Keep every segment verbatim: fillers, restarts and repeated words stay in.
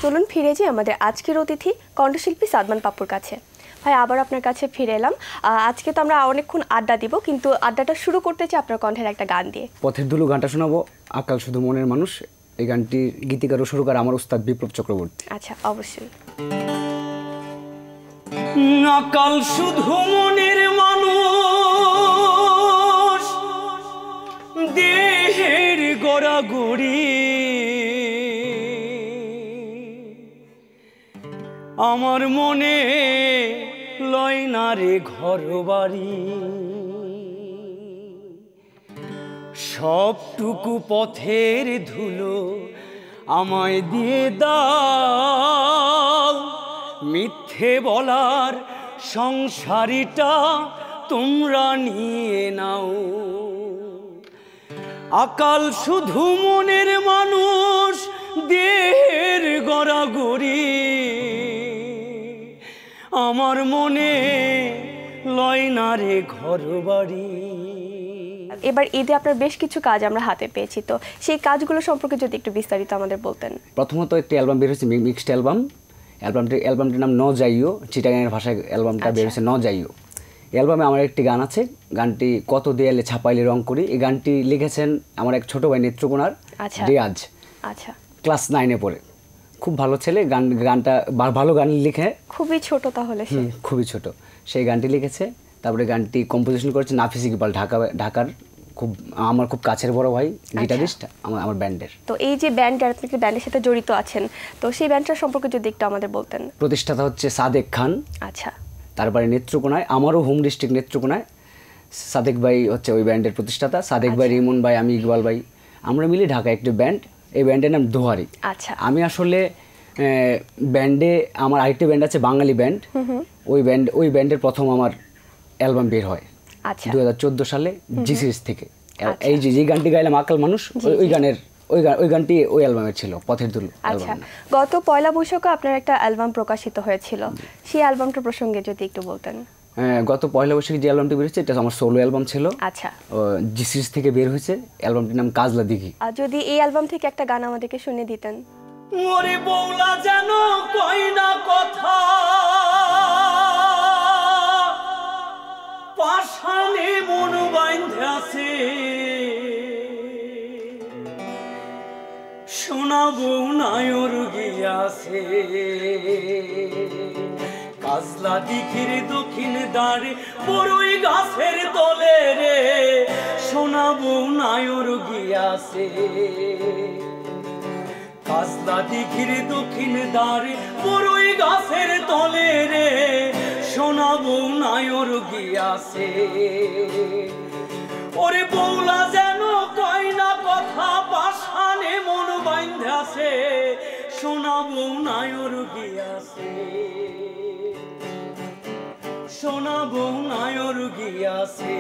চলুন ফিরে যাই আমাদের আজকের অতিথি কণ্ঠশিল্পী সাদমান পাপ্পুর কাছে। ভাই আবার আপনার কাছে ফিরে এলাম। আজকে তো আমরা অনেকক্ষণ আড্ডা দিব, কিন্তু আড্ডাটা শুরু করতে চাই আপনার কণ্ঠের একটা গান দিয়ে। পথের ধুলো গানটা শোনাবো, আকাল শুধু মনের মানুষ। এই গানটির গীতিকার ও সুরকার আমার উস্তাদ বিপ্লব চক্রবর্তী। আচ্ছা, অবশ্যই। আকাল শুধু মনের মানুষ, দেহের গড়াগড়ি, আমার মনে লয় না রে ঘর বাড়ি, সবটুকু পথের ধুলো আমায় দিয়ে দাও, মিথ্যে বলার সংসারীটা তোমরা নিয়ে নাও। আকাল শুধু মনের মানুষ, দেহের গড়াগড়ি, আমার মনে লয় না রে ঘর বাড়ি। এবার ঈদে আপনার বেশ কিছু কাজ আমরা হাতে পেয়েছি, তো সেই কাজগুলো সম্পর্কে যদি একটু বিস্তারিত আমাদের বলতেন। প্রথমত একটি অ্যালবাম বের হয়েছে, মিক্সড অ্যালবাম। অ্যালবামটি অ্যালবামটির নাম ন যাইও, চিটাগাংয়ের ভাষায় অ্যালবামটা বের হয়েছে ন যাইও। অ্যালবামে আমার একটি গান আছে, গানটি কত দেয়ালে ছাপাইলে রং করি। এই গানটি লিখেছেন আমার এক ছোট ভাই নেত্রকোনার রিয়াজ। আচ্ছা, ক্লাস নাইনে পড়ে, খুব ভালো ছেলে। গান গানটা ভালো গান লিখে, খুবই ছোট তাহলে, খুবই ছোট। সেই গানটি লিখেছে। তারপরে গানটি কম্পোজিশন করেছে নাফিস ইকবাল, ঢাকা ঢাকার খুব আমার খুব কাছের বড় ভাই, গিটারিস্ট আমার আমার ব্যান্ডের। তো এই যে ব্যান্ডটা, আপনি কি ব্যান্ডের সাথে জড়িত আছেন, তো সেই ব্যান্ডটার সম্পর্কে যদি একটু আমাদের বলতেন। প্রতিষ্ঠাতা হচ্ছে সাদেক খান। আচ্ছা। তারপরে নেত্রকোনায়, আমারও হোম ডিস্ট্রিক্ট নেত্রকোনায়। সাদেক ভাই হচ্ছে ওই ব্যান্ডের প্রতিষ্ঠাতা। সাদেক ভাই, রিমন ভাই, আমি ইকবাল ভাই, আমরা মিলে ঢাকা একটি ব্যান্ড। এই ব্যান্ডের নাম দোহারি। আচ্ছা। আমি আসলে ব্যান্ডে, আমার আরেকটি ব্যান্ড আছে বাঙালি ব্যান্ড, ওই ব্যান্ড ওই ব্যান্ডের প্রথম আমার অ্যালবাম বের হয় দু হাজার চোদ্দ সালে জি সিরিজ থেকে। এই যে যে গানটি গাইলাম আকাল মানুষ, ওই গানের ওই গান ওই গানটি ওই অ্যালবামের ছিল, পথের ধুলো। আচ্ছা, গত পয়লা বৈশাখে আপনার একটা অ্যালবাম প্রকাশিত হয়েছিল, সেই অ্যালবামটার প্রসঙ্গে যদি একটু বলতেন। হ্যাঁ, গত পয়লা বৈশাখে যে অ্যালবামটি বের হয়েছে, এটা আমার সোলো অ্যালবাম ছিল। আচ্ছা। জি সিরিজ থেকে বের হয়েছে, অ্যালবামটির নাম কাজলা দিঘি। আর যদি এই অ্যালবাম থেকে একটা গান আমাদেরকে শুনিয়ে দিতেন। ওরে বউলা যেন কই না কথা, পাশানে মন বাইন্ধে আছে, সোনা বউ নায়র গিয়াছে, কাজলা দিঘির দক্ষিণ দ্বারে বড়ই গাছের তলে রে, সোনা বউ নায়র গিয়াছে, কাজলা দিঘির দক্ষিণ দ্বারে বড়ই গাছের তলে রে, সোনা বউ নায়র গিয়াছে। ওরে বউলা যেন কয় না কথা, পাশানে মন বাইন্ধে আছে, সোনা বউ নায়র গিয়াছে, সোনা বউ নায়র গিয়াছে।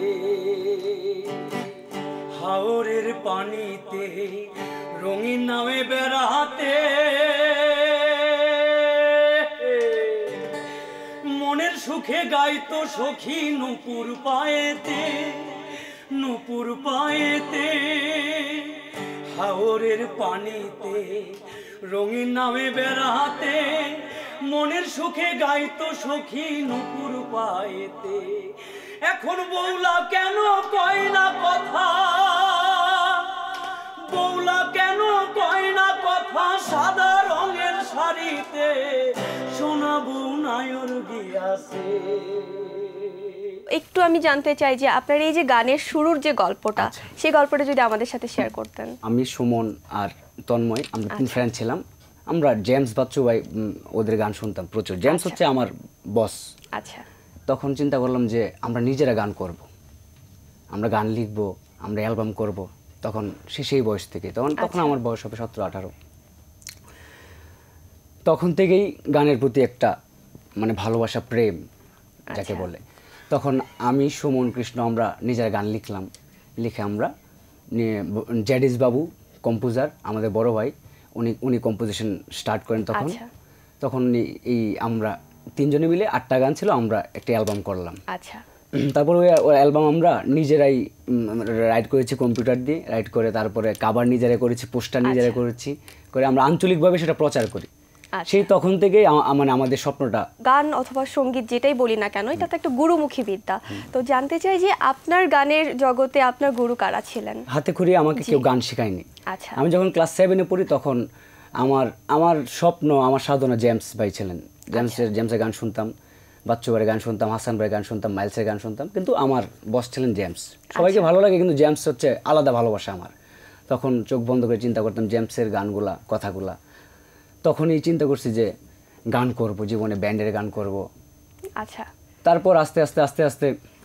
হাওরের পানিতে রঙিন নামে বেড়াতে, মনের সুখে গাইতো সখী নুপুর পায়েতে, নুপুর পায়েতে। হাওরের পানিতে রঙিন নামে বেড়াতে, মনের সুখে গাইতো সখী নুপুর পায়েতে। এখন বউলা কেন কয় না কথা, বউলা কেন কয় না কথা, সাদা রঙের শাড়িতে, সোনা বউ নায়র গিয়াছে। একটু আমি জানতে চাই যে আপনার এই যে গানের শুরুর যে গল্পটা, সেই গল্পটা যদি আমাদের সাথে শেয়ার করতেন। আমি, সুমন আর তন্ময়, আমরা তিন ফ্রেন্ড ছিলাম। আমরা জেমস বাচ্চু ভাই ওদের গান শুনতাম প্রচুর। জেমস হচ্ছে আমার বস। আচ্ছা। তখন চিন্তা করলাম যে আমরা নিজেরা গান করব, আমরা গান লিখব, আমরা অ্যালবাম করব। তখন সে সেই বয়স থেকে, তখন তখন আমার বয়স হবে সতেরো আঠারো। তখন থেকেই গানের প্রতি একটা মানে ভালোবাসা, প্রেম যাকে বলে। তখন আমি, সুমন, কৃষ্ণ আমরা নিজেরা গান লিখলাম। লিখে আমরা জ্যাডিস বাবু কম্পোজার, আমাদের বড় ভাই, উনি উনি কম্পোজিশন স্টার্ট করেন। তখন তখন এই আমরা তিনজনে মিলে আটটা গান ছিল, আমরা একটা অ্যালবাম করলাম। আচ্ছা। তারপর ওই অ্যালবাম আমরা নিজেরাই রাইট করেছি, কম্পিউটার দিয়ে রাইট করে, তারপরে কাভার নিজেরা করেছি, পোস্টার নিজেরা করেছি, করে আমরা আঞ্চলিকভাবে সেটা প্রচার করি। আচ্ছা। সেই তখন থেকেই আ- আ- মানে আমাদের স্বপ্নটা। গান অথবা সঙ্গীত যেটাই বলি না কেন, এটা তো একটা গুরুমুখী বিদ্যা। তো জানতে চাই যে আপনার গানের জগতে আপনার গুরু কারা ছিলেন? হাতে খড়ি আমাকে কেউ গান শেখায়নি। আচ্ছা। আমি যখন ক্লাস সেভেনে পড়ি তখন আমার আমার স্বপ্ন, আমার সাধনা জেমস ভাই ছিলেন। জেমসের জেমসের গান শুনতাম, বাচ্চু ভাইয়ের গান শুনতাম, হাসান ভাইয়ের গান শুনতাম, মাইলসের গান শুনতাম, কিন্তু আমার বস ছিলেন জেমস। সবাইকে ভালো লাগে কিন্তু জেমস হচ্ছে আলাদা ভালোবাসা আমার। তখন চোখ বন্ধ করে চিন্তা করতাম জেমসের গানগুলা, কথাগুলা। তখনই চিন্তা করছি যে গান করব, জীবনে ব্যান্ডের গান করব। আচ্ছা। তারপর আস্তে আস্তে আস্তে আস্তে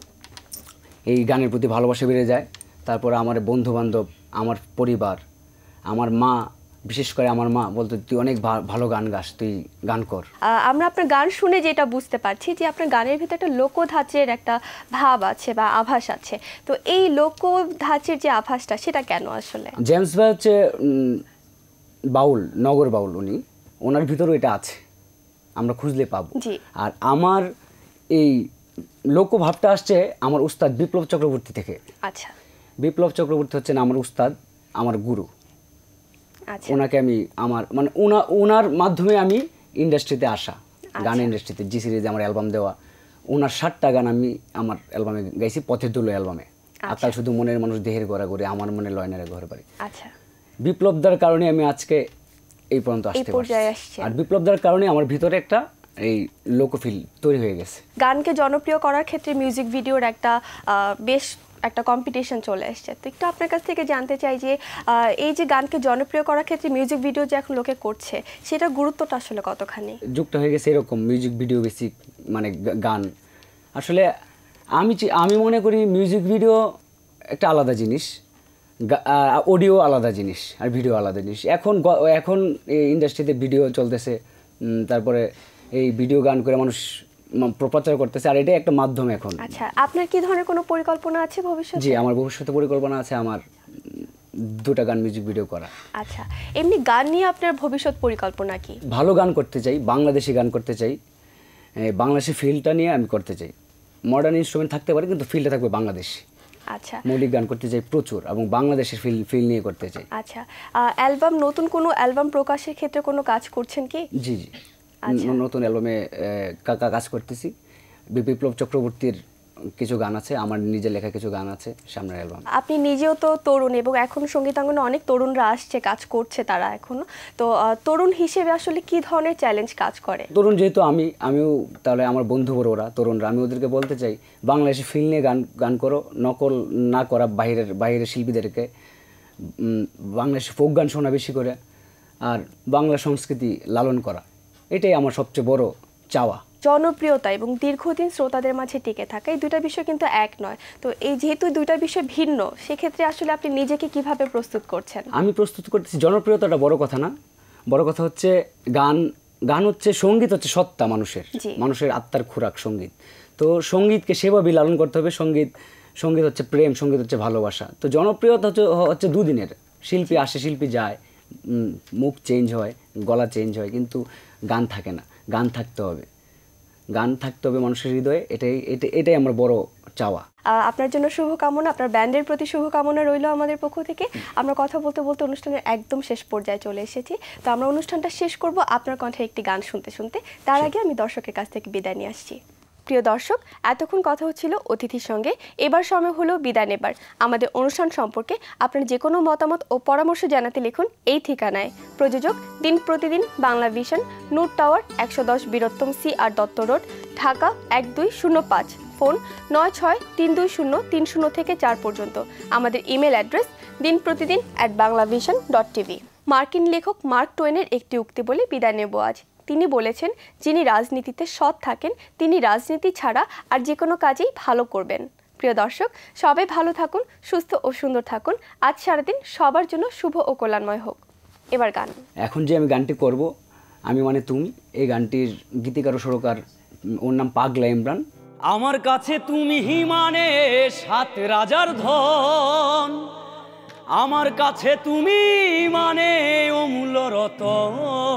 এই গানের প্রতি ভালোবাসা বেড়ে যায়। তারপর আমার বন্ধু বান্ধব, আমার পরিবার, আমার মা, বিশেষ করে আমার মা বলতো তুই অনেক ভা- ভালো গান গাস, তুই গান কর। আহ, আমরা আপনার গান শুনে যেটা বুঝতে পারছি যে আপনার গানের ভিতরে একটা লোকধাঁচের একটা ভাব আছে বা আভাস আছে। তো এই লোকধাঁচের যে আভাসটা, সেটা কেন আসলে? জেমস ভাই হচ্ছে উম, বাউল, নগর বাউল। উনি, ওনার ভিতরেও এটা আছে, আমরা খুঁজলে পাবো। জি। আর আমার এই লোকভাবটা আসছে আমার উস্তাদ বিপ্লব চক্রবর্তী থেকে। আচ্ছা বিপ্লব চক্রবর্তী হচ্ছেন আমার উস্তাদ, আমার গুরু। আচ্ছা ওনাকে আমি আমার মানে ওনা ওনার মাধ্যমে আমি ইন্ডাস্ট্রিতে আসা, গান ইন্ডাস্ট্রিতে, জি সিরিজে আমার অ্যালবাম দেওয়া। ওনার ষাটটা গান আমি আমার অ্যালবামে গাইছি, পথের দুলো অ্যালবামে। আকাল শুধু মনের মানুষ দেহের গড়া করে, আমার মনে লয়নারে ঘর বাড়ি। আচ্ছা। বিপ্লবদার কারণে আমি আজকে এই পর্যন্ত আসতে পারছি। পর্যায়ে আসছেন। আর বিপ্লবদার কারণে আমার ভিতরে একটা এই লোকফিল তৈরি হয়ে গেছে। গানকে জনপ্রিয় করার ক্ষেত্রে মিউজিক ভিডিওর একটা আহ, বেশ একটা কম্পিটিশন চলে এসেছে। তো একটু আপনার কাছ থেকে জানতে চাই যে আহ, এই যে গানকে জনপ্রিয় করার ক্ষেত্রে মিউজিক ভিডিও যে এখন লোকে করছে, সেটার গুরুত্বটা আসলে কতখানি? যুগটা হয়ে গেছে এরকম, মিউজিক ভিডিও বেসিক মানে গা- গান। আসলে আমি চি- আমি মনে করি মিউজিক ভিডিও একটা আলাদা জিনিস, অডিও আলাদা জিনিস, আর ভিডিও আলাদা জিনিস। এখন গ- এখন এই ইন্ডাস্ট্রিতে ভিডিও চলতেছে, উম, তারপরে এই ভিডিও গান করে মানুষ ম- প্রচার করতেছে, আর এটাই একটা মাধ্যম এখন। আচ্ছা, আপনার কি ধরনের কোনো পরিকল্পনা আছে ভবিষ্যতে? জি, আমার ভবিষ্যতে পরিকল্পনা আছে আমার উম, দুটা গান মিউজিক ভিডিও করা। আচ্ছা, এমনি গান নিয়ে আপনার ভবিষ্যৎ পরিকল্পনা কি? ভালো গান করতে চাই, বাংলাদেশি গান করতে চাই, এই বাংলাদেশি ফিল্ডটা নিয়ে আমি করতে চাই। মডার্ন ইনস্ট্রুমেন্ট থাকতে পারে কিন্তু ফিল্ডটা থাকবে বাংলাদেশি। আচ্ছা মৌলিক গান করতে চাই প্রচুর, এবং বাংলাদেশের ফিল ফিল নিয়ে করতে চাই। আচ্ছা, অ্যালবাম, নতুন কোনো অ্যালবাম প্রকাশের ক্ষেত্রে কোনো কাজ করছেন কি? জি জি, আচ্ছা। ন- নতুন অ্যালবামে কাকা কাজ করতেছি। বি- বিপ্লব চক্রবর্তীর কিছু গান আছে, আমার নিজের লেখা কিছু গান আছে সামনের অ্যালবাম। আপনি নিজেও তো তরুণ, এবং এখন সঙ্গীতাঙ্গনে অনেক তরুণরা আসছে, কাজ করছে তারা এখনো। তো আহ, তরুণ হিসেবে আসলে কি ধরনের চ্যালেঞ্জ কাজ করে? তরুণ যেহেতু আমি, আমিও তাহলে আমার বন্ধু বড় ওরা তরুণরা, আমি ওদেরকে বলতে চাই বাংলাদেশে ফিল নিয়ে গান গান করো, নকল না করা বাইরের বাইরের শিল্পীদেরকে। উম, বাংলাদেশে ফোক গান শোনা বেশি করে, আর বাংলা সংস্কৃতি লালন করা, এটাই আমার সবচেয়ে বড় চাওয়া। জনপ্রিয়তা এবং দীর্ঘদিন শ্রোতাদের মাঝে টিকে থাকা, এই দুইটা বিষয় কিন্তু এক নয়। তো এই যেহেতু দুইটা বিষয় ভিন্ন, সেক্ষেত্রে আসলে আপনি নিজেকে কিভাবে প্রস্তুত করছেন? আমি প্রস্তুত করতেছি, জনপ্রিয়তাটা বড় কথা না, বড় কথা হচ্ছে গান। গান হচ্ছে, সঙ্গীত হচ্ছে সত্তা মানুষের, জি। মানুষের আত্মার খোরাক সঙ্গীত। তো সঙ্গীতকে সেভাবেই লালন করতে হবে। সঙ্গীত সঙ্গীত হচ্ছে প্রেম, সঙ্গীত হচ্ছে ভালোবাসা। তো জনপ্রিয়তা হচ্ছে হচ্ছে দুদিনের, শিল্পী আসে, শিল্পী যায়, উম, মুখ চেঞ্জ হয়, গলা চেঞ্জ হয়, কিন্তু গান থাকে না। গান থাকতে হবে, গান থাকতে হবে মানুষের হৃদয়ে। এটাই এটাই এটাই আমার বড় চাওয়া। আহ, আপনার জন্য শুভকামনা, আপনার ব্যান্ডের প্রতি শুভকামনা রইল আমাদের পক্ষ থেকে। আমরা কথা বলতে বলতে অনুষ্ঠানের একদম শেষ পর্যায়ে চলে এসেছি। তো আমরা অনুষ্ঠানটা শেষ করব আপনার কণ্ঠে একটি গান শুনতে শুনতে। তার আগে আমি দর্শকের কাছ থেকে বিদায় নিয়ে আসছি। প্রিয় দর্শক, এতক্ষণ কথা হচ্ছিল অতিথির সঙ্গে। এবার সময় হলো বিদায় নেবার। আমাদের অনুষ্ঠান সম্পর্কে আপনার যে কোনো মতামত ও পরামর্শ জানাতে লিখুন এই ঠিকানায়। প্রযোজক দিন প্রতিদিন বাংলা ভিশন, নূর টাওয়ার, একশো দশ বীরত্তম C R Dutta road, Dhaka এক দুই শূন্য পাঁচ। ফোন নয় ছয় তিন দুই শূন্য তিন শূন্য থেকে চার পর্যন্ত। আমাদের ইমেল অ্যাড্রেস দিন Pratidin at Bangla vision dot TV. মার্কিন লেখক মার্ক টোয়েনের একটি উক্তি বলে বিদায় নেব আজ। তিনি বলেছেন, যিনি রাজনীতিতে সৎ থাকেন তিনি রাজনীতি ছাড়া আর যে কোনো কাজেই ভালো করবেন। প্রিয় দর্শক, সবাই ভালো থাকুন, সুস্থ ও সুন্দর থাকুন। আজ সারাদিন সবার জন্য শুভ ও কল্যাণময় হোক। এবার গান। এখন যে আমি গানটি করব, আমি মানে তুমি, এই গানটির গীতিকার ও সুরকার, উম, ওর নাম পাগলা ইমরান। আমার কাছে তুমি হিমানে সাত রাজার ধন, আমার কাছে তুমি মানে অমূল্য রতন,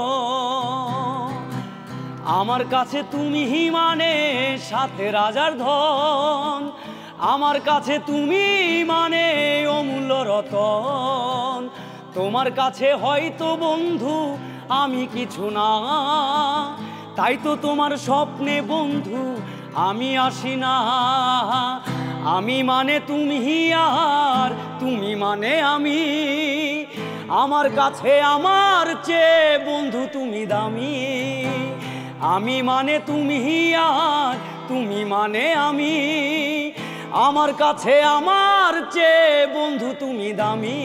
আমার কাছে তুমি হিমানে সাত রাজার ধন, আমার কাছে তুমি মানে অমূল্য রতন। তোমার কাছে হয়তো বন্ধু আমি কিছু না। তাই তো তোমার স্বপ্নে বন্ধু আমি আসি না। আমি মানে তুমি আর তুমি মানে আমি, আমার কাছে আমার চেয়ে বন্ধু তুমি দামি। আমি মানে তুমি আর তুমি মানে আমি, আমার কাছে আমার চেয়ে বন্ধু তুমি দামি।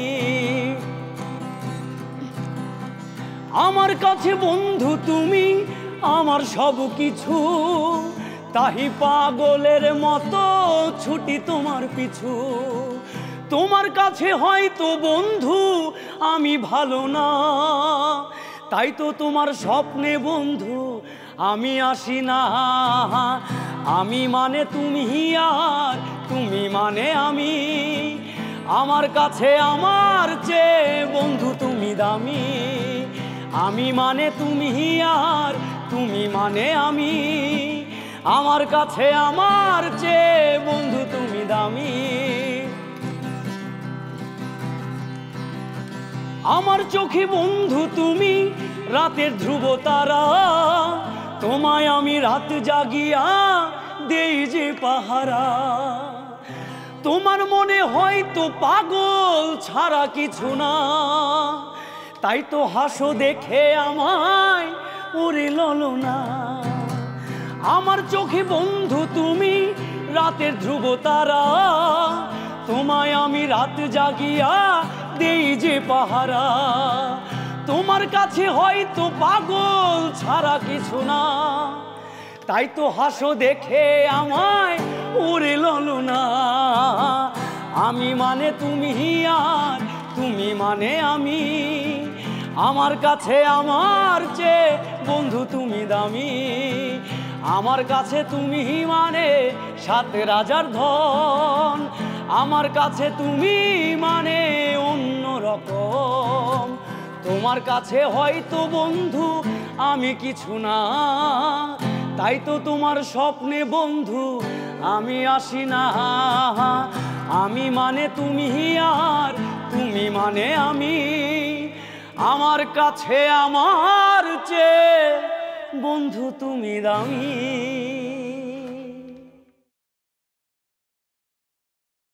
আমার কাছে বন্ধু তুমি আমার সব কিছু, তাহি পাগলের মতো ছুটি তোমার পিছু। তোমার কাছে হয়তো বন্ধু আমি ভালো না, তাই তো তোমার স্বপ্নে বন্ধু আমি আসি না। আমি মানে তুমি আর তুমি মানে আমি, আমার কাছে আমার চেয়ে বন্ধু তুমি দামি। আমি মানে তুমি আর তুমি মানে আমি, আমার কাছে আমার চেয়ে বন্ধু তুমি দামি। আমার চোখে বন্ধু তুমি রাতের ধ্রুব তারা, তোমায় আমি রাত জাগিয়া দেই যে পাহারা। তোমার মনে হয়তো পাগল ছাড়া কিছু না, তাই তো হাসো দেখে আমায় ওরে ললনা। আমার চোখে বন্ধু তুমি রাতের ধ্রুব তারা, তোমায় আমি রাত জাগিয়া দেই যে পাহারা। তোমার কাছে হয়তো পাগল ছাড়া কিছু না, তাই তো হাসো দেখে আমায় ওরে ললনা। আমি মানে তুমি আর তুমি মানে আমি, আমার কাছে আমার চেয়ে বন্ধু তুমি দামি। আমার কাছে তুমি মানে সাত রাজার ধন, আমার কাছে তুমি মানে অন্য রকম। তোমার কাছে হয়তো বন্ধু আমি কিছু না, তাই তো তোমার স্বপ্নে বন্ধু আমি আসি না। আমি মানে তুমি আর তুমি মানে আমি, আমার কাছে আমার চেয়ে বন্ধু তুমি দামি।